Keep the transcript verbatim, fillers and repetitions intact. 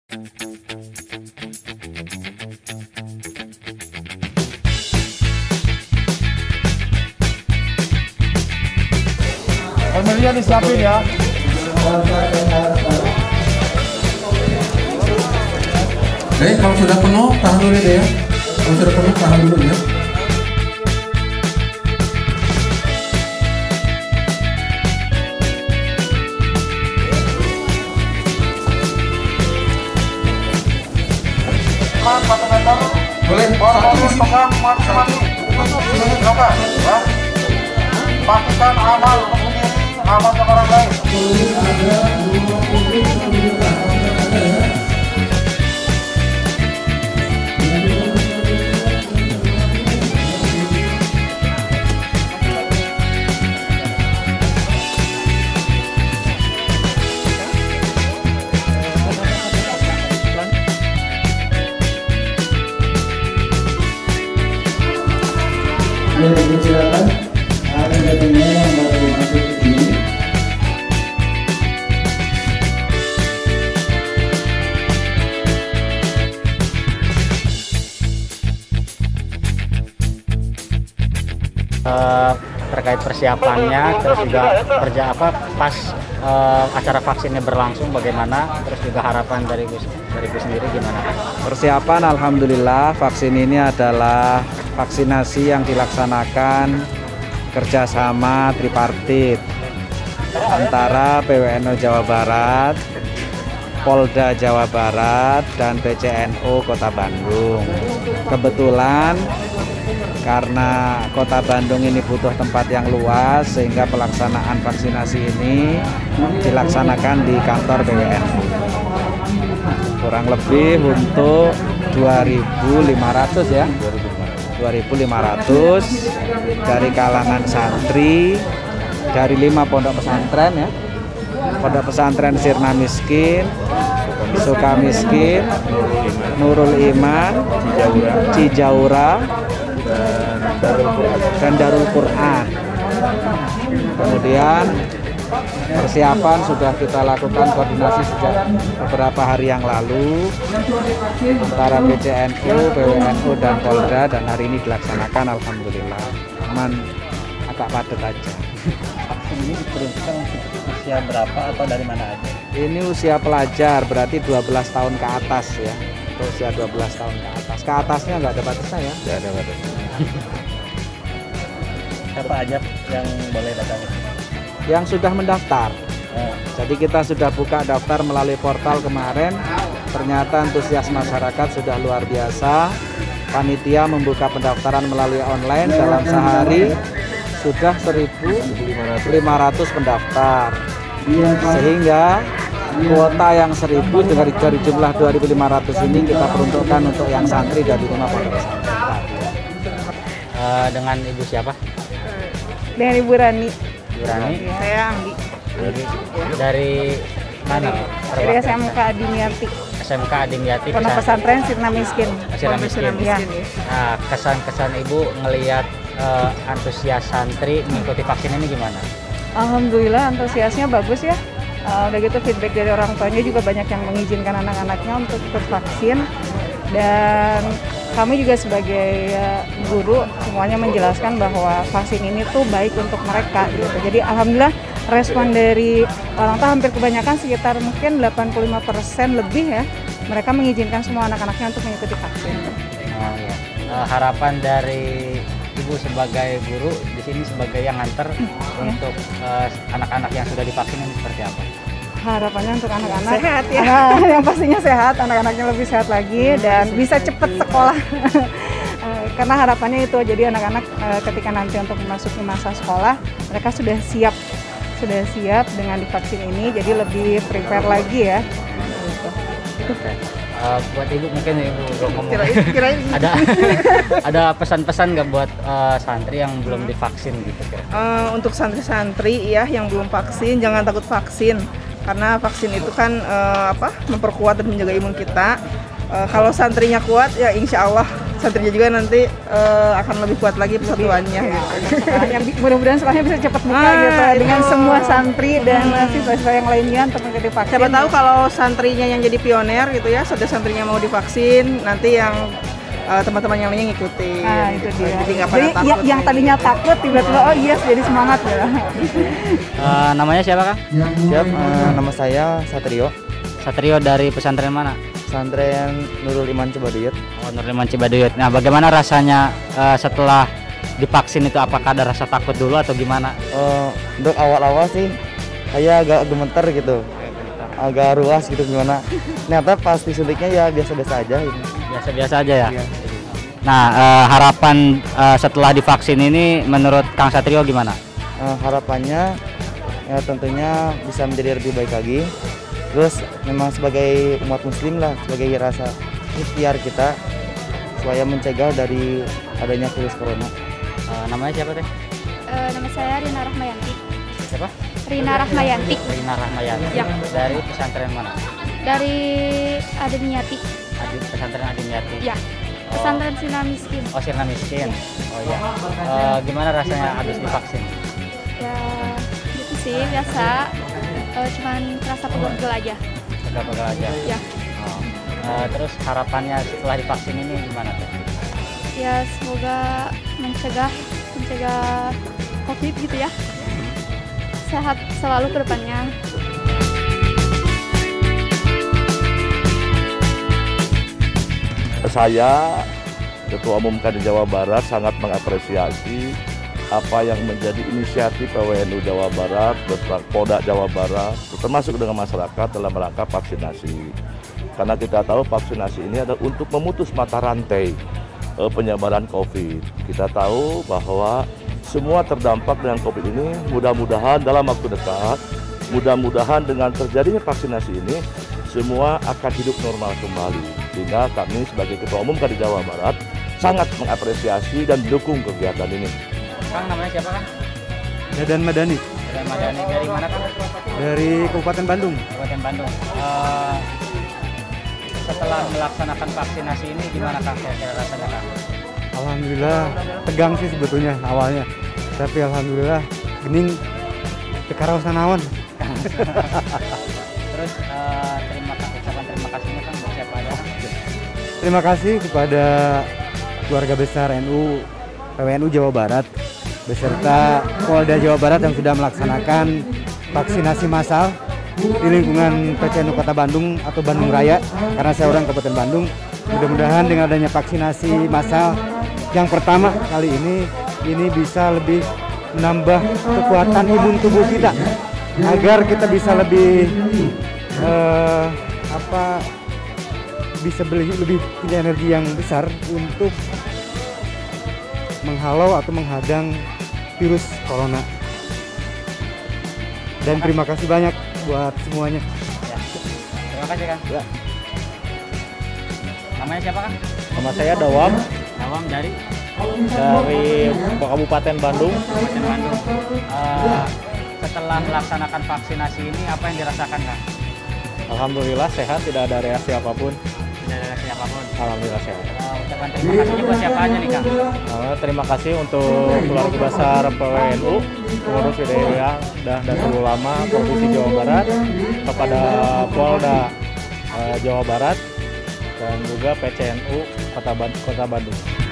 Familia disiapin ya. Eh, kalau sudah penuh, tahan dulu deh ya. Kalau sudah penuh, tahan dulu ya. Satu meter. Boleh, Satu satu pegang mati-mati. Coba ya. Pastikan aman untuk sendiri, aman untuk orang lain. Ya, silakan. Ada datangnya yang baru masuk ke sini. Uh, terkait persiapannya, terus juga kerja apa pas uh, acara vaksinnya berlangsung bagaimana, terus juga harapan dari Gus dari Gus sendiri gimana? Persiapan alhamdulillah, vaksin ini adalah vaksinasi yang dilaksanakan kerjasama tripartit antara P W N U Jawa Barat, Polda Jawa Barat, dan P C N U Kota Bandung. Kebetulan karena Kota Bandung ini butuh tempat yang luas, sehingga pelaksanaan vaksinasi ini dilaksanakan di kantor P W N U. Kurang lebih untuk dua ribu lima ratus ya. dua ribu lima ratus dari kalangan santri dari lima pondok pesantren ya. Pondok pesantren Sirna Miskin, Sukamiskin, Nurul Iman, Cijaura, dan Darul Quran. Kemudian persiapan sudah kita lakukan koordinasi sejak beberapa hari yang lalu antara P C N U, P W N U, dan Polda, dan hari ini dilaksanakan alhamdulillah. Aman, agak padat aja. Vaksin ini diperuntukkan untuk usia berapa atau dari mana aja? Ini usia pelajar, berarti dua belas tahun ke atas ya. Usia dua belas tahun ke atas. Ke atasnya nggak ada batasnya ya? Tidak ada batasnya. Siapa aja yang boleh datang? Yang sudah mendaftar. Oh. Jadi kita sudah buka daftar melalui portal kemarin. Ternyata antusias masyarakat sudah luar biasa. Panitia membuka pendaftaran melalui online, dalam sehari sudah seribu lima ratus pendaftar. Sehingga kuota yang seribu dari, dari jumlah dua ribu lima ratus ini kita peruntukkan untuk yang santri dari lima pondok pesantren. Uh, dengan Ibu siapa? Dengan Ibu Rani. Ibu Rani. Saya Anggi. Dari, dari mana? Dari S M K Adimyati. S M K Adimyati. Pondok pesantren Sirna Miskin. Sirna Miskin. Ya. Nah, kesan-kesan Ibu ngelihat uh, antusias santri mengikuti vaksin ini gimana? Alhamdulillah antusiasnya bagus ya. Uh, udah gitu feedback dari orang tuanya juga banyak yang mengizinkan anak-anaknya untuk ikut vaksin, dan kami juga sebagai uh, guru semuanya menjelaskan bahwa vaksin ini tuh baik untuk mereka gitu. Jadi alhamdulillah respon dari orang tua hampir kebanyakan, sekitar mungkin delapan puluh lima persen lebih ya, mereka mengizinkan semua anak-anaknya untuk mengikuti vaksin. Oh, ya. Uh, harapan dari Ibu sebagai guru di sini sebagai yang nganter ya, untuk anak-anak uh, yang sudah divaksin ini seperti apa? Harapannya untuk anak-anak sehat ya, anak, yang pastinya sehat, anak-anaknya lebih sehat lagi dan bisa cepat sekolah. Karena harapannya itu, jadi anak-anak ketika nanti untuk memasuki masa sekolah, mereka sudah siap, sudah siap dengan divaksin ini, jadi lebih prepare lagi ya. Gitu. Okay. Uh, buat Ibu mungkin Ibu ngomong kirain, kirain. ada ada pesan-pesan nggak buat uh, santri yang belum divaksin gitu? Uh, untuk santri-santri ya yang belum vaksin, jangan takut vaksin, karena vaksin itu kan uh, apa memperkuat dan menjaga imun kita. Uh, kalau santrinya kuat ya insya Allah santrinya juga nanti uh, akan lebih kuat lagi persatuannya gitu. Yang mudah-mudahan sekolahnya bisa cepat buka Ah, gitu dengan itu. semua santri dan siswa-siswa yang lainnya untuk mengikuti vaksin. Siapa tahu kalau santrinya yang jadi pioner gitu ya, sudah santrinya mau divaksin, nanti yang uh, teman-teman yang lainnya ngikutin. Nah, itu gitu. dia. Jadi nggak pada Jadi takut. yang, yang gitu. tadinya takut tiba-tiba oh yes jadi semangat ya. Eh, namanya siapa Kang? Siap, eh, nama saya Satrio, Satrio dari pesantren mana? pesantren Nurul Iman Cibaduyut. Oh, Nurul Iman Cibaduyut. Nah, bagaimana rasanya eh, setelah divaksin itu? Apakah ada rasa takut dulu atau gimana? Eh, untuk awal-awal sih saya agak gemeter gitu, agak ruas gitu gimana. Ternyata pas disuntiknya ya biasa-biasa aja gitu. Biasa-biasa aja ya. Iya. Nah, eh, harapan eh, setelah divaksin ini menurut Kang Satrio gimana? Eh, harapannya ya tentunya bisa menjadi lebih baik lagi. Terus memang sebagai umat muslim lah, sebagai rasa ikhtiar kita supaya mencegah dari adanya virus corona. Eh, namanya siapa teh? Eh, nama saya Rina Rahmayanti. Siapa? Rina Rahmayanti Rina Rahmayanti. Ya. Dari pesantren mana? dari Adeniati. Adi, pesantren Adiniati. Ya. Pesantren Sirna Miskin. Oh, Sirna Miskin. Oh iya. Eh, gimana rasanya habis divaksin? Ya gitu sih biasa. Eh, cuman kerasa pegel-pegel aja. Pegal-pegal aja. Ya. Oh. Eh, terus harapannya setelah divaksin ini gimana teh? Ya semoga mencegah mencegah COVID gitu ya. Sehat selalu ke depannya. Saya, Ketua Umum Kadin Jawa Barat, sangat mengapresiasi apa yang menjadi inisiatif P W N U Jawa Barat beserta Polda Jawa Barat, termasuk dengan masyarakat dalam rangka vaksinasi. Karena kita tahu vaksinasi ini adalah untuk memutus mata rantai eh, penyebaran COVID. Kita tahu bahwa semua terdampak dengan COVID ini, mudah-mudahan dalam waktu dekat, mudah-mudahan dengan terjadinya vaksinasi ini, semua akan hidup normal kembali. Sehingga kami sebagai Ketua Umum Kadin Jawa Barat sangat mengapresiasi dan mendukung kegiatan ini. Kang, namanya siapa Kang? Dadan Madani Dari Madani. Dari mana Kang? dari Kabupaten Bandung. Kabupaten Bandung. Eh, setelah melaksanakan vaksinasi ini gimana Kang kira-kira rasanya Kang? Alhamdulillah tegang sih sebetulnya awalnya, tapi alhamdulillah gening tekaraosan naon. Terus eh, terima kasih, ucapan terima kasihnya Kang buat siapa aja? Terima kasih kepada keluarga besar N U P W N U Jawa Barat beserta Polda Jawa Barat yang sudah melaksanakan vaksinasi massal di lingkungan P C N U Kota Bandung atau Bandung Raya, karena saya orang Kabupaten Bandung. Mudah-mudahan dengan adanya vaksinasi massal yang pertama kali ini ini bisa lebih menambah kekuatan imun tubuh kita agar kita bisa lebih eh, apa bisa beli, lebih punya energi yang besar untuk menghalau atau menghadang virus corona. Dan terima kasih banyak buat semuanya. Ya. Terima kasih Kang. Ya. Namanya siapa Kang? Nama saya Dawam Nawam dari dari Kabupaten Bandung. Kabupaten Bandung. Eh, setelah melaksanakan vaksinasi ini apa yang dirasakan Kang? Alhamdulillah sehat, tidak ada reaksi apapun. Tidak ada siapapun. Alhamdulillah sehat. Eh, ucapan terima kasihnya buat siapa aja nih Kang? Nah, terima kasih untuk keluarga besar P W N U, pengurus wilayah dan Datul Ulama Provinsi Jawa Barat, kepada Polda eh, Jawa Barat dan juga P C N U Kota Bandung.